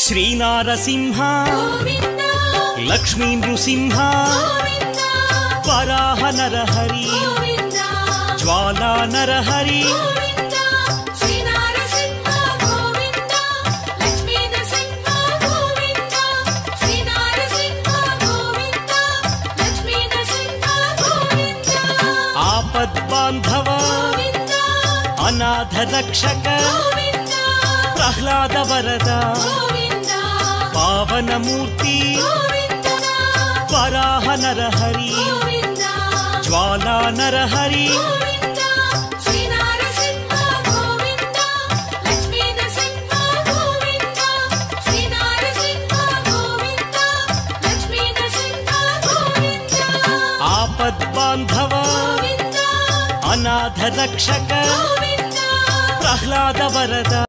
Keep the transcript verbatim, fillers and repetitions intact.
श्रीनारसिंह लक्ष्मी नृसिंह वराह नरहरि ज्वाला नरहरि आपद्बान्धव अनाथ रक्षक प्रह्लाद वरद पावन मूर्ति वराह नरहरि ज्वाला नरहरि आपद्बान्धव अनाथ रक्षक प्रह्लाद वरद